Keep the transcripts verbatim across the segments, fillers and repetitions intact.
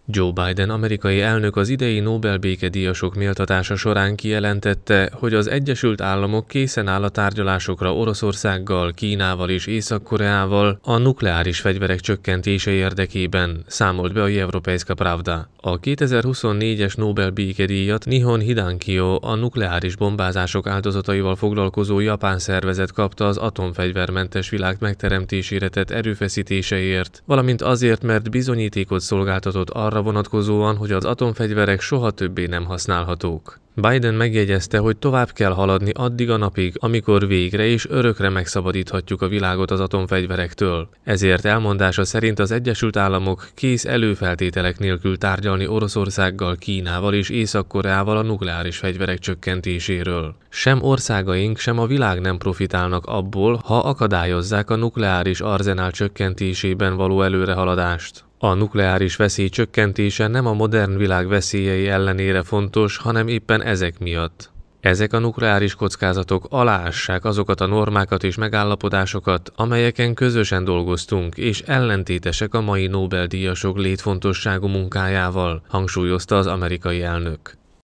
Joe Biden amerikai elnök az idei Nobel békedíjasok méltatása során kijelentette, hogy az Egyesült Államok készen áll a tárgyalásokra Oroszországgal, Kínával és Észak-Koreával a nukleáris fegyverek csökkentése érdekében, számolt be a Европейская Правда. A kétezer-huszonnégyes Nobel békedíjat Nihon Hidankyo, a nukleáris bombázások áldozataival foglalkozó japán szervezet kapta az atomfegyvermentes világ megteremtésére tett erőfeszítéseért, valamint azért, mert bizonyítékot szolgáltatott arra vonatkozóan, hogy az atomfegyverek soha többé nem használhatók. Biden megjegyezte, hogy tovább kell haladni addig a napig, amikor végre és örökre megszabadíthatjuk a világot az atomfegyverektől. Ezért elmondása szerint az Egyesült Államok kész előfeltételek nélkül tárgyalni Oroszországgal, Kínával és Észak-Koreával a nukleáris fegyverek csökkentéséről. Sem országaink, sem a világ nem profitálnak abból, ha akadályozzák a nukleáris arzenál csökkentésében való előrehaladást. A nukleáris veszély csökkentése nem a modern világ veszélyei ellenére fontos, hanem éppen ezek miatt. Ezek a nukleáris kockázatok aláássák azokat a normákat és megállapodásokat, amelyeken közösen dolgoztunk, és ellentétesek a mai Nobel-díjasok létfontosságú munkájával, hangsúlyozta az amerikai elnök.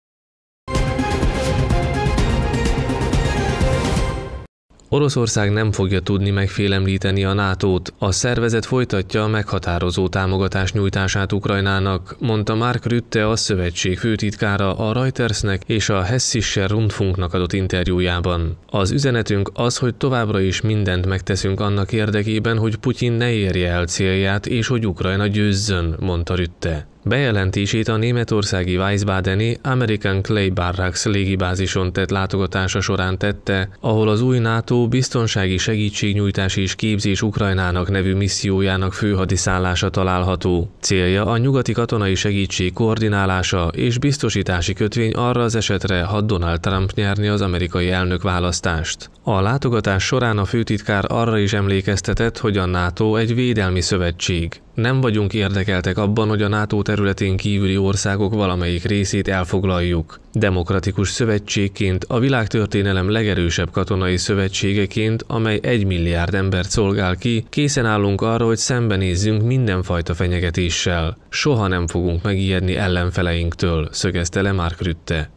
Oroszország nem fogja tudni megfélemlíteni a nátót, a szervezet folytatja a meghatározó támogatás nyújtását Ukrajnának, mondta Mark Rutte, a szövetség főtitkára a Reutersnek és a Hessische Rundfunknak adott interjújában. Az üzenetünk az, hogy továbbra is mindent megteszünk annak érdekében, hogy Putyin ne érje el célját és hogy Ukrajna győzzön, mondta Rutte. Bejelentését a németországi Wiesbadeni American Clay Barracks légibázison tett látogatása során tette, ahol az új NATO biztonsági segítségnyújtás és képzés Ukrajnának nevű missziójának főhadiszállása található. Célja a nyugati katonai segítség koordinálása és biztosítási kötvény arra az esetre, ha Donald Trump nyerni az amerikai elnökválasztást. A látogatás során a főtitkár arra is emlékeztetett, hogy a NATO egy védelmi szövetség. Nem vagyunk érdekeltek abban, hogy a NATO területén kívüli országok valamelyik részét elfoglaljuk. Demokratikus szövetségként, a világtörténelem legerősebb katonai szövetségeként, amely egy milliárd embert szolgál ki, készen állunk arra, hogy szembenézzünk mindenfajta fenyegetéssel. Soha nem fogunk megijedni ellenfeleinktől, szögezte le Mark Rutte.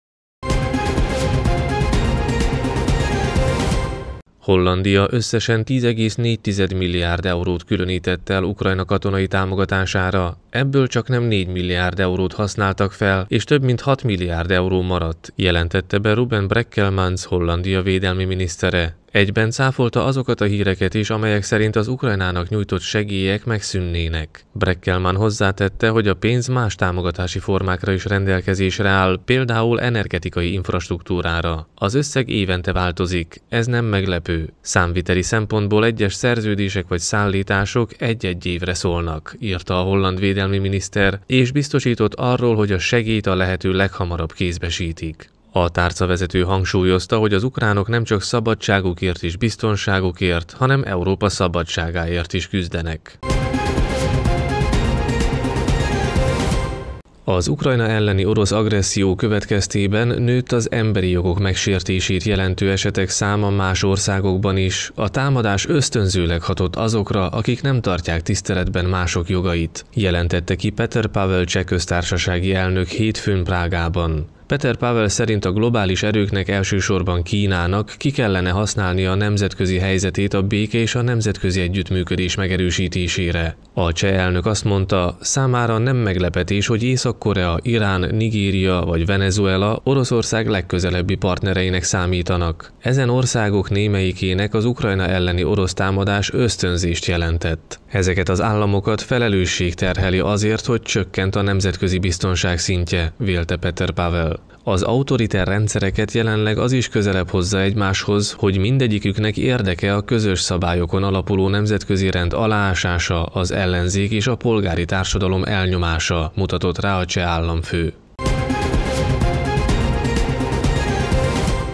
Hollandia összesen tíz egész négy milliárd eurót különített el Ukrajna katonai támogatására, ebből csak nem négy milliárd eurót használtak fel, és több mint hat milliárd euró maradt, jelentette be Ruben Brekelmans, Hollandia védelmi minisztere. Egyben cáfolta azokat a híreket is, amelyek szerint az Ukrajnának nyújtott segélyek megszűnnének. Brekelman hozzátette, hogy a pénz más támogatási formákra is rendelkezésre áll, például energetikai infrastruktúrára. Az összeg évente változik, ez nem meglepő. Számviteli szempontból egyes szerződések vagy szállítások egy-egy évre szólnak, írta a holland védelmi miniszter, és biztosított arról, hogy a segélyt a lehető leghamarabb kézbesítik. A tárcavezető hangsúlyozta, hogy az ukránok nem csak szabadságukért és biztonságukért, hanem Európa szabadságáért is küzdenek. Az Ukrajna elleni orosz agresszió következtében nőtt az emberi jogok megsértését jelentő esetek száma más országokban is. A támadás ösztönzőleg hatott azokra, akik nem tartják tiszteletben mások jogait, jelentette ki Petr Pavel cseh köztársasági elnök hétfőn Prágában. Petr Pavel szerint a globális erőknek, elsősorban Kínának ki kellene használnia a nemzetközi helyzetét a béke és a nemzetközi együttműködés megerősítésére. A cseh elnök azt mondta, számára nem meglepetés, hogy Észak-Korea, Irán, Nigéria vagy Venezuela Oroszország legközelebbi partnereinek számítanak. Ezen országok némelyikének az Ukrajna elleni orosz támadás ösztönzést jelentett. Ezeket az államokat felelősség terheli azért, hogy csökkent a nemzetközi biztonság szintje, vélte Petr Pavel. Az autoriter rendszereket jelenleg az is közelebb hozza egymáshoz, hogy mindegyiküknek érdeke a közös szabályokon alapuló nemzetközi rend aláásása, az ellenzék és a polgári társadalom elnyomása, mutatott rá a cseh államfő.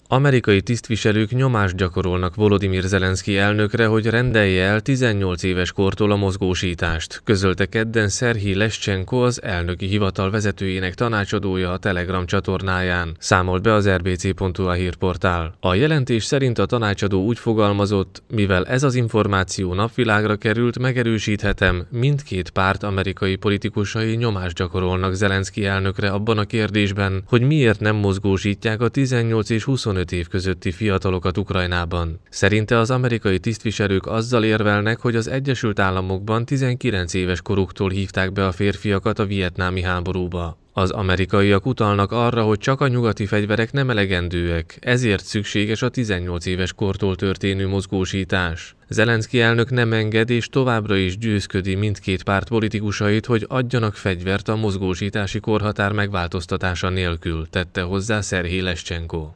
Amerikai tisztviselők nyomást gyakorolnak Volodymyr Zelenszky elnökre, hogy rendelje el tizennyolc éves kortól a mozgósítást, közölte kedden Szerhij Leschenko, az elnöki hivatal vezetőjének tanácsadója a Telegram csatornáján, számolt be az er bé cé pont hu á hírportál. A jelentés szerint a tanácsadó úgy fogalmazott, mivel ez az információ napvilágra került, megerősíthetem, mindkét párt amerikai politikusai nyomást gyakorolnak Zelenszky elnökre abban a kérdésben, hogy miért nem mozgósítják a tizennyolc és huszonöt év közötti fiatalokat Ukrajnában. Szerinte az amerikai tisztviselők azzal érvelnek, hogy az Egyesült Államokban tizenkilenc éves koruktól hívták be a férfiakat a vietnámi háborúba. Az amerikaiak utalnak arra, hogy csak a nyugati fegyverek nem elegendőek, ezért szükséges a tizennyolc éves kortól történő mozgósítás. Zelenszky elnök nem enged és továbbra is győzködi mindkét párt politikusait, hogy adjanak fegyvert a mozgósítási korhatár megváltoztatása nélkül, tette hozzá Szerhij Leschenko.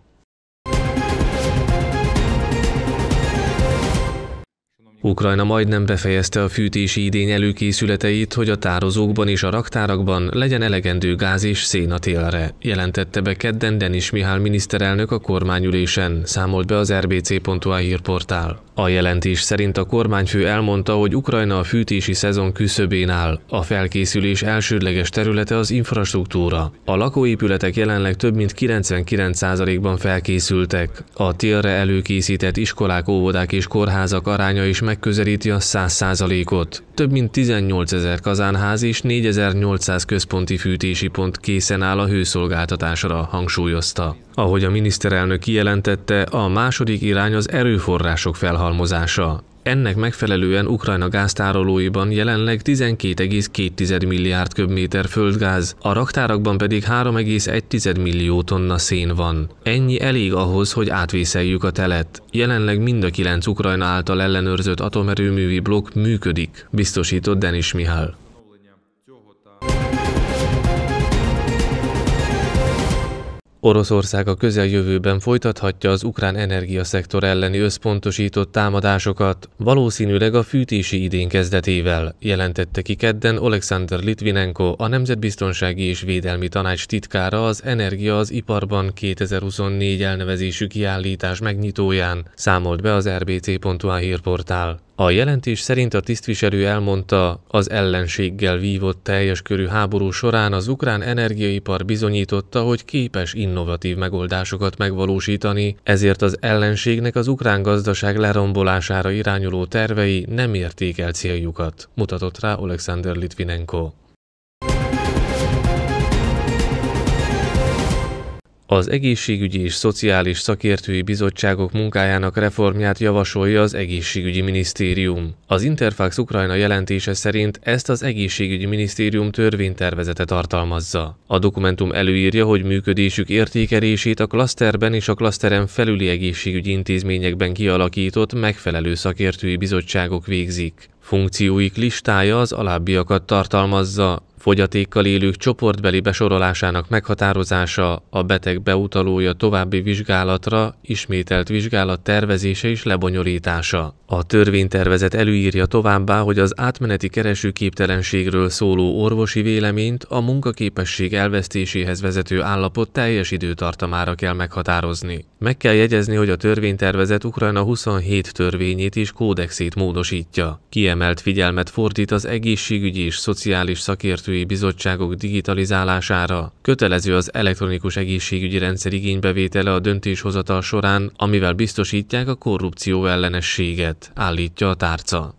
Ukrajna majdnem befejezte a fűtési idény előkészületeit, hogy a tározókban és a raktárakban legyen elegendő gáz és szén a télre, jelentette be kedden Denis Mihály miniszterelnök a kormányülésen, számolt be az er bé cé pont hu á hírportál. A jelentés szerint a kormányfő elmondta, hogy Ukrajna a fűtési szezon küszöbén áll. A felkészülés elsődleges területe az infrastruktúra. A lakóépületek jelenleg több mint kilencvenkilenc százalékban felkészültek. A télre előkészített iskolák, óvodák és kórházak aránya is megközelíti a száz százalékot. Több mint tizennyolcezer kazánház és négyezer-nyolcszáz központi fűtési pont készen áll a hőszolgáltatásra, hangsúlyozta. Ahogy a miniszterelnök kijelentette, a második irány az erőforrások felhalmozása. Ennek megfelelően Ukrajna gáztárolóiban jelenleg tizenkét egész két milliárd köbméter földgáz, a raktárakban pedig három egész egy millió tonna szén van. Ennyi elég ahhoz, hogy átvészeljük a telet. Jelenleg mind a kilenc Ukrajna által ellenőrzött atomerőművi blokk működik, biztosított Denis Mihály. Oroszország a közeljövőben folytathatja az ukrán energiaszektor elleni összpontosított támadásokat, valószínűleg a fűtési idény kezdetével, jelentette ki kedden Oleksandr Litvinenko, a Nemzetbiztonsági és Védelmi Tanács titkára az Energia az iparban kétezer-huszonnégy elnevezésű kiállítás megnyitóján, számolt be az er bé cé pont hu á hírportál. A jelentés szerint a tisztviselő elmondta, az ellenséggel vívott teljes körű háború során az ukrán energiaipar bizonyította, hogy képes innovatív megoldásokat megvalósítani, ezért az ellenségnek az ukrán gazdaság lerombolására irányuló tervei nem érték el céljukat, mutatott rá Oleksandr Litvinenko. Az Egészségügyi és Szociális Szakértői Bizottságok munkájának reformját javasolja az Egészségügyi Minisztérium. Az Interfax Ukrajna jelentése szerint ezt az Egészségügyi Minisztérium törvénytervezete tartalmazza. A dokumentum előírja, hogy működésük értékelését a klaszterben és a klaszteren felüli egészségügyi intézményekben kialakított megfelelő szakértői bizottságok végzik. Funkcióik listája az alábbiakat tartalmazza: fogyatékkal élők csoportbeli besorolásának meghatározása, a beteg beutalója további vizsgálatra, ismételt vizsgálat tervezése és lebonyolítása. A törvénytervezet előírja továbbá, hogy az átmeneti keresőképtelenségről szóló orvosi véleményt a munkaképesség elvesztéséhez vezető állapot teljes időtartamára kell meghatározni. Meg kell jegyezni, hogy a törvénytervezet Ukrajna huszonhét törvényét és kódexét módosítja. Kiemelt figyelmet fordít az egészségügyi és szociális szakértői bizottságok digitalizálására. Kötelező az elektronikus egészségügyi rendszer igénybevétele a döntéshozatal során, amivel biztosítják a korrupció ellenességet, állítja a tárca.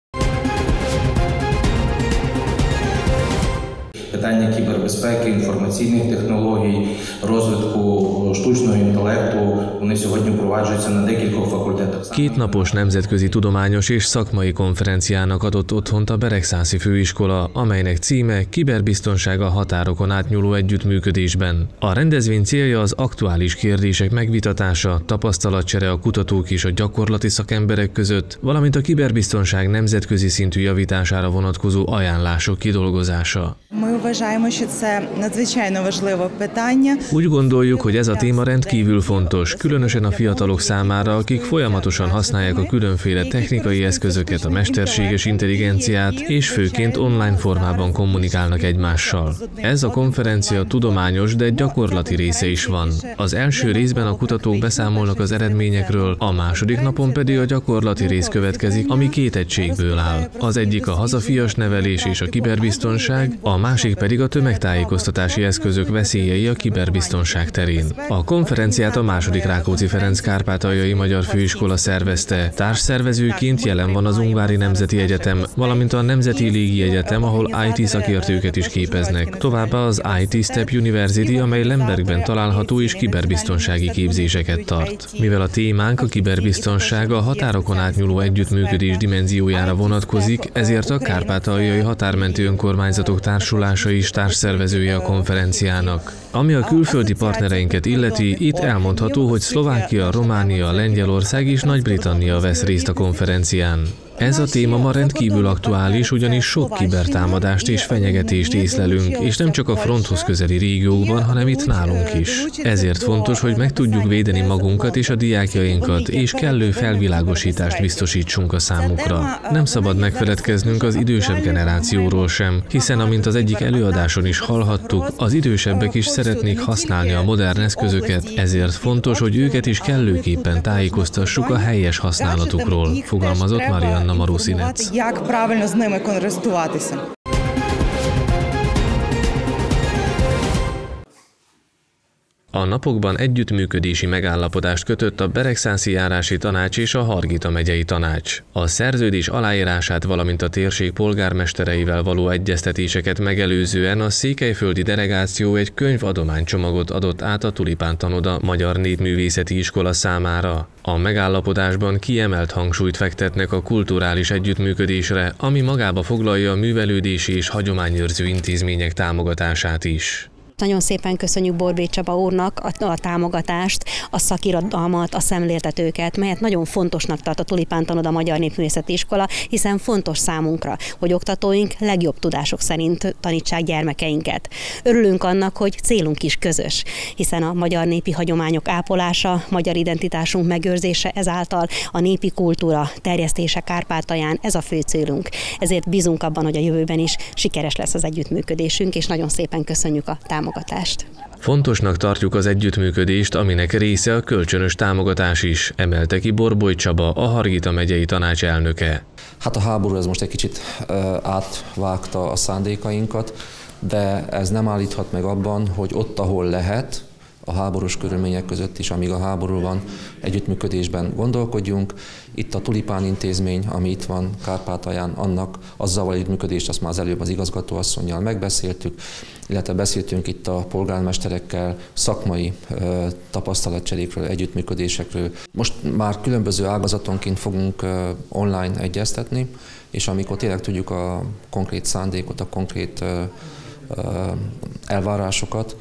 Питання кібербезпеки, інформаційних технологій, розвитку штучного інтелекту, вони сьогодні впроваджуються на декількох факультетах. Kétnapos nemzetközi tudományos és szakmai konferenciának adott otthont a Beregszászi Főiskola, amelynek címe Kiberbiztonság a határokon átnyúló együttműködésben. A rendezvény célja az aktuális kérdések megvitatása, tapasztalatcsere a kutatók és a gyakorlati szakemberek között, valamint a kiberbiztonság nemzetközi szintű javítására vonatkozó ajánlások kidolgozása. вважаємо, що це надзвичайно важливе питання. Úgy gondoljuk, hogy ez a téma rendkívül fontos, különösen a fiatalok számára, akik folyamatosan használják a különféle technikai eszközöket, a mesterséges intelligenciát, és főként online formában kommunikálnak egymással. Ez a konferencia tudományos, de gyakorlati része is van. Az első részben a kutatók beszámolnak az eredményekről, a második napon pedig a gyakorlati rész következik, ami két egységből áll. Az egyik a hazafias nevelés és a kiberbiztonság, a másik pedig a tömegtájékoztatási eszközök veszélyei a kiberbiztonság terén. A konferenciát a második Rákóczi Ferenc Kárpátaljai Magyar Főiskola szervezte. Társszervezőként jelen van az Ungvári Nemzeti Egyetem, valamint a Nemzeti Légi Egyetem, ahol i té szakértőket is képeznek. Továbbá az i té Step University, amely Lembergben található és kiberbiztonsági képzéseket tart. Mivel a témánk a kiberbiztonság, a határokon átnyúló együttműködés dimenziójára vonatkozik, ezért a Kárpátaljai Határmenti Önkormányzatok Társulása is társszervezője a konferenciának. Ami a külföldi partnereinket illeti, itt elmondható, hogy Szlovákia, Románia, Lengyelország és Nagy-Britannia vesz részt a konferencián. Ez a téma ma rendkívül aktuális, ugyanis sok kibertámadást és fenyegetést észlelünk, és nem csak a fronthoz közeli régiókban, hanem itt nálunk is. Ezért fontos, hogy meg tudjuk védeni magunkat és a diákjainkat, és kellő felvilágosítást biztosítsunk a számukra. Nem szabad megfeledkeznünk az idősebb generációról sem, hiszen amint az egyik előadáson is hallhattuk, az idősebbek is szeretnék használni a modern eszközöket, ezért fontos, hogy őket is kellőképpen tájékoztassuk a helyes használatukról, fogalmazott Marianna Marusinec. Як правильно з ними користуватися. A napokban együttműködési megállapodást kötött a Beregszászi járási tanács és a Hargita megyei tanács. A szerződés aláírását, valamint a térség polgármestereivel való egyeztetéseket megelőzően a székelyföldi delegáció egy könyvadománycsomagot adott át a Tulipán Tanoda Magyar Népművészeti Iskola számára. A megállapodásban kiemelt hangsúlyt fektetnek a kulturális együttműködésre, ami magába foglalja a művelődési és hagyományőrző intézmények támogatását is. Nagyon szépen köszönjük Borbély Csaba úrnak a, a támogatást, a szakirodalmat, a szemléltetőket, melyet nagyon fontosnak tart a Tulipán Tanoda Magyar Népművészeti Iskola, hiszen fontos számunkra, hogy oktatóink legjobb tudások szerint tanítsák gyermekeinket. Örülünk annak, hogy célunk is közös, hiszen a magyar népi hagyományok ápolása, magyar identitásunk megőrzése, ezáltal a népi kultúra terjesztése Kárpátalján, ez a fő célunk. Ezért bízunk abban, hogy a jövőben is sikeres lesz az együttműködésünk, és nagyon szépen köszönjük a támogatást. Fontosnak tartjuk az együttműködést, aminek része a kölcsönös támogatás is, emelte ki Borbély Csaba, a Hargita megyei tanács elnöke. Hát a háború ez most egy kicsit uh, átvágta a szándékainkat, de ez nem állíthat meg abban, hogy ott, ahol lehet, a háborús körülmények között is, amíg a háború van, együttműködésben gondolkodjunk. Itt a Tulipán intézmény, ami itt van Kárpátalján, annak azzal való együttműködést, azt már az előbb az igazgatóasszonnyal megbeszéltük, illetve beszéltünk itt a polgármesterekkel szakmai ö, tapasztalatcserékről, együttműködésekről. Most már különböző ágazatonként fogunk ö, online egyeztetni, és amikor tényleg tudjuk a konkrét szándékot, a konkrét ö, ö, elvárásokat,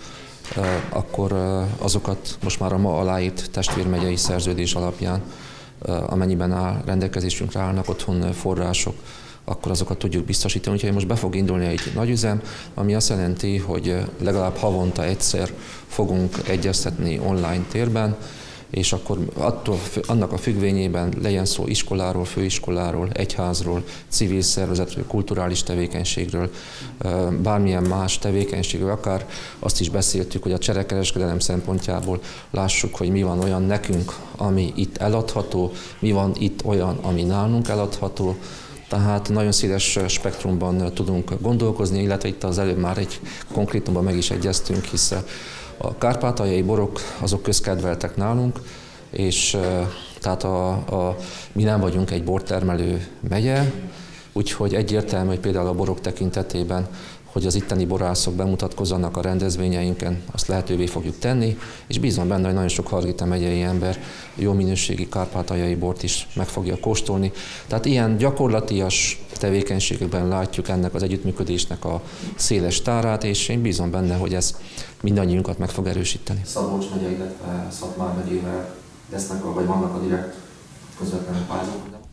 akkor azokat most már a ma aláírt testvérmegyei szerződés alapján, amennyiben áll, rendelkezésünkre állnak otthon források, akkor azokat tudjuk biztosítani. Úgyhogy most be fog indulni egy nagy üzem, ami azt jelenti, hogy legalább havonta egyszer fogunk egyeztetni online térben, és akkor attól, annak a függvényében legyen szó iskoláról, főiskoláról, egyházról, civil szervezetről, kulturális tevékenységről, bármilyen más tevékenységről, akár azt is beszéltük, hogy a cserekereskedelem szempontjából lássuk, hogy mi van olyan nekünk, ami itt eladható, mi van itt olyan, ami nálunk eladható. Tehát nagyon széles spektrumban tudunk gondolkozni, illetve itt az előbb már egy konkrétumban meg is egyeztünk, hiszen a kárpátaljai borok azok közkedveltek nálunk, és tehát a, a, mi nem vagyunk egy bortermelő megye, úgyhogy egyértelmű, hogy például a borok tekintetében, hogy az itteni borászok bemutatkozzanak a rendezvényeinken, azt lehetővé fogjuk tenni, és bízom benne, hogy nagyon sok Hargita megyei ember jó minőségi kárpátaljai bort is meg fogja kóstolni. Tehát ilyen gyakorlatias tevékenységekben látjuk ennek az együttműködésnek a széles tárát, és én bízom benne, hogy ez mindannyiunkat meg fog erősíteni. Szabolcs megye, illetve Szatmár megyével lesznek, vagy vannak a direkt közvetlenül pályázatok?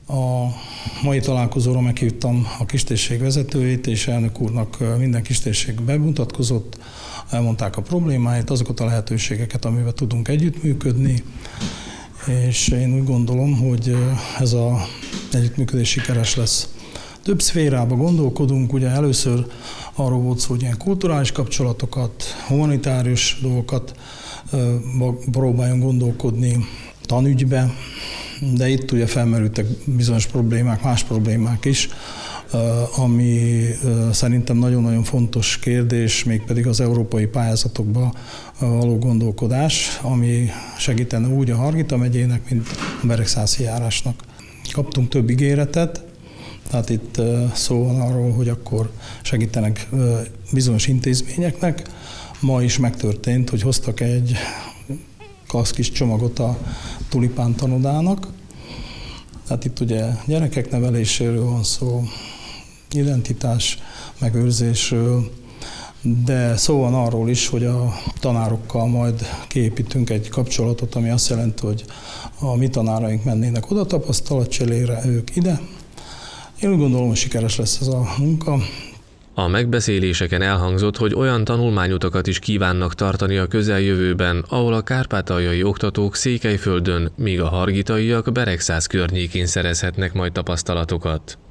A mai találkozóra meghívtam a kistérség vezetőjét, és elnök úrnak minden kistérség bemutatkozott, elmondták a problémáit, azokat a lehetőségeket, amivel tudunk együttműködni, és én úgy gondolom, hogy ez az együttműködés sikeres lesz. Több szférába gondolkodunk, ugye először arról volt szó, hogy ilyen kulturális kapcsolatokat, humanitárius dolgokat próbáljon gondolkodni, tanügybe, de itt ugye felmerültek bizonyos problémák, más problémák is, ami szerintem nagyon-nagyon fontos kérdés, mégpedig az európai pályázatokba való gondolkodás, ami segítene úgy a Hargita megyének, mint a Beregszászi járásnak. Kaptunk több ígéretet, tehát itt szó van arról, hogy akkor segítenek bizonyos intézményeknek. Ma is megtörtént, hogy hoztak egy kasz kis csomagot a Tulipán tanodának. Tehát itt ugye gyerekek neveléséről van szó, identitás megőrzésről, de szó van arról is, hogy a tanárokkal majd kiépítünk egy kapcsolatot, ami azt jelenti, hogy a mi tanáraink mennének oda tapasztalatcserére, ők ide. Én úgy gondolom, hogy sikeres lesz ez a munka. A megbeszéléseken elhangzott, hogy olyan tanulmányutakat is kívánnak tartani a közeljövőben, ahol a kárpátaljai oktatók Székelyföldön, míg a hargitaiak Beregszász környékén szerezhetnek majd tapasztalatokat.